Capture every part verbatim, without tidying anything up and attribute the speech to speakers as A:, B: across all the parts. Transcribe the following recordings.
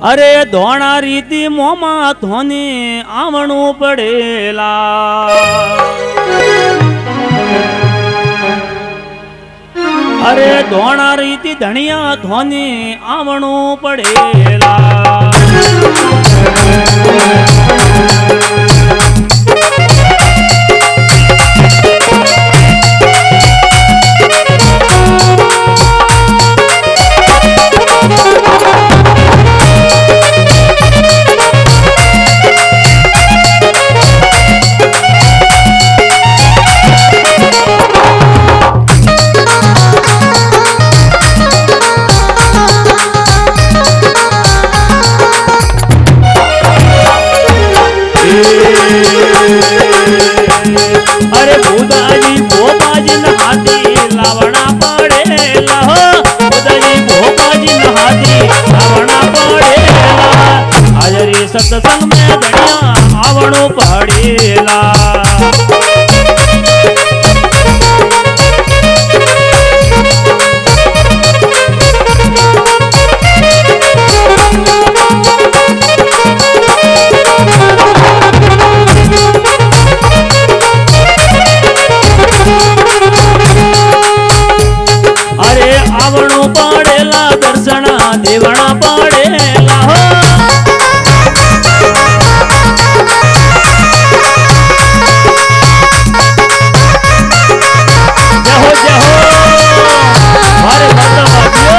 A: अरे धोणा रीति मोमा धोनी आवणु पड़ेला। अरे धोणा रीति धनिया धोनी आवणु पड़ेला। अरे भूदाजी भोपाजी नहाती लावना पड़ेला हो। भूदाजी भोपाजी नहाती लावना पड़ेला। हाजरी सत्संग में धनिया आवणो पड़ेला। आवणो पड़ेला दर्शना देवना पड़ेला हो। जहो जहो हरे भद्रवादियो।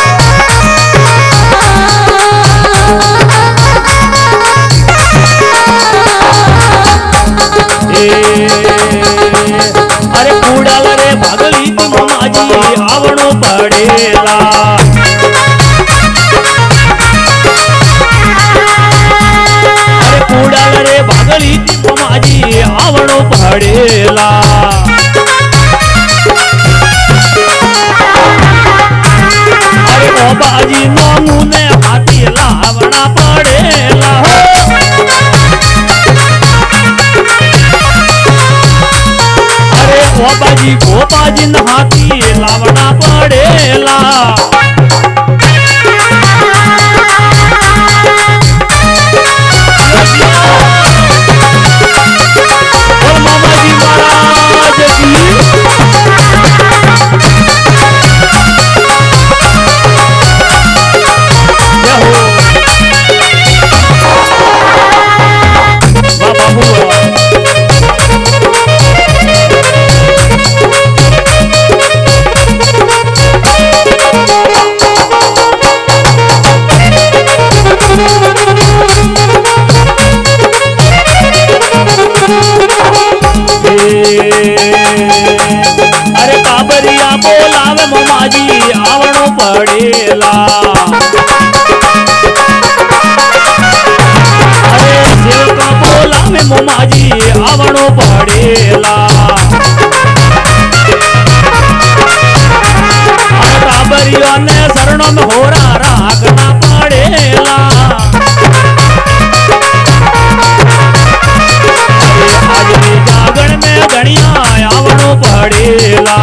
A: अरे कूड़ाल रे भागली ती मामाजी आवणो पड़ेला। अरे कूड़ाल रे भागली ती मामाजी आवणो पड़ेला। अरे बाबाजी नोमू ने हाथी लावना पड़ेला हो। अरे बाबाजी भोपाजी नहाती लावना पड़ेला। और मामाजी महाराज की बाबा हुआ। अरे काबरिया बोलावे मोमाजी आवणो पड़ेला। अरे सेवका बोलावे मोमाजी आवणो पड़ेला। अरे काबरिया ने शरणों में होरा राखना पड़ेला। आज भी जागरण में धनिया आवणो पड़ेला।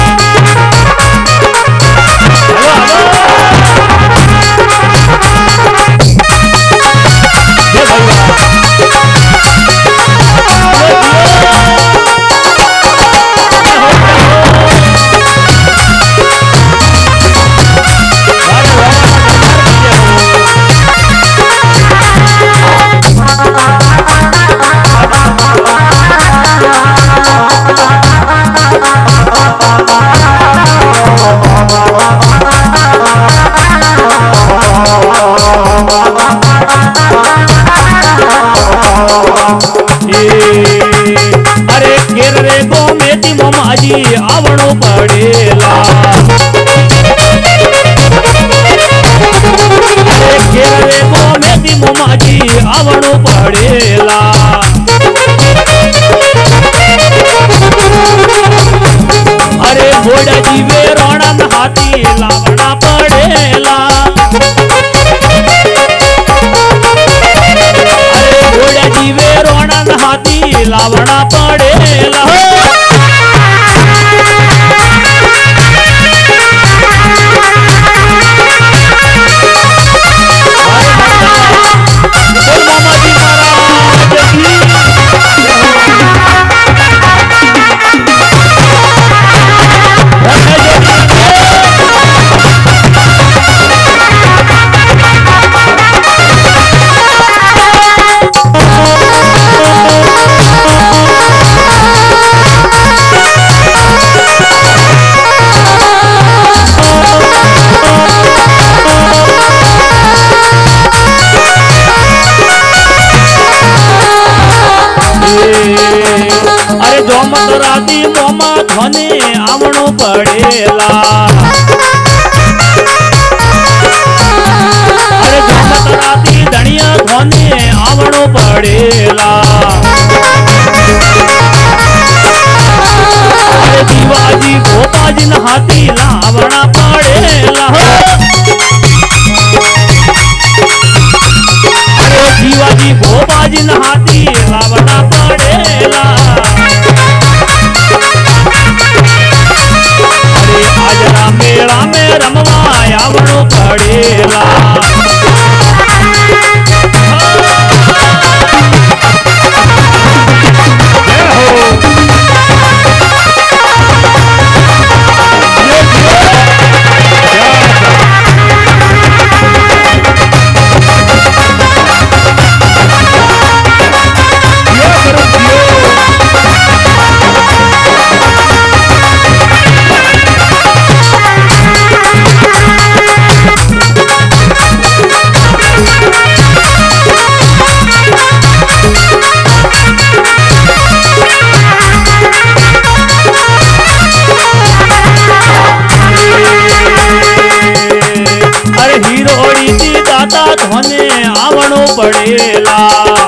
A: अरे केर रे गो मेती मोमाजी आवणो पड़ेला। अरे केर रे गो मेती मोमाजी आवणो पड़ेला। अरे घोड़ा जीवे रोना हाथी लावना पड़ेला। अरे घोड़ा जीवे रोना हाथी लावना पड़ेला। अरे मोमा धोने आवणो पड़ेला। अरे झमत राती धनिया धोने आवणो पड़ेला। अरे दीवाजी गोपाजी न हाथी लावना पड़ेला। अरे दीवाजी गोपाजी न हाथी लावना पड़ेला। अरे आजरा मेला में रमवा आवणो पड़ेला। धोने आवणो पड़ेला।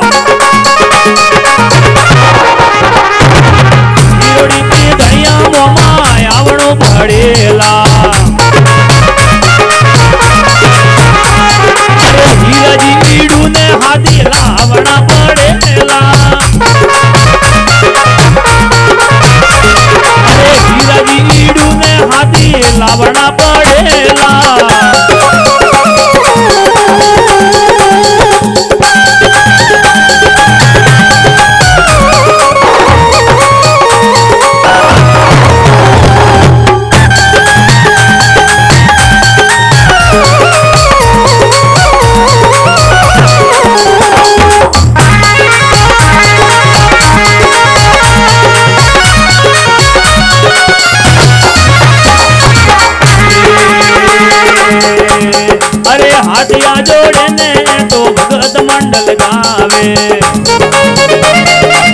A: हीरोड़ी की धनिया मोमा आवणो पड़ेला। अरे हीराजी ईडू ने हाथी लावना पड़ेला। अरे हीराजी ईडू ने हाथी लावना पड़ेला। अरे हाथिया जोड़े ने तो भगत मंडल गावे।